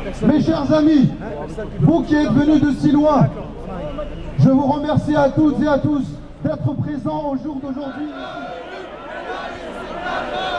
Mes chers amis, vous qui êtes venus de si loin, je vous remercie à toutes et à tous d'être présents au jour d'aujourd'hui.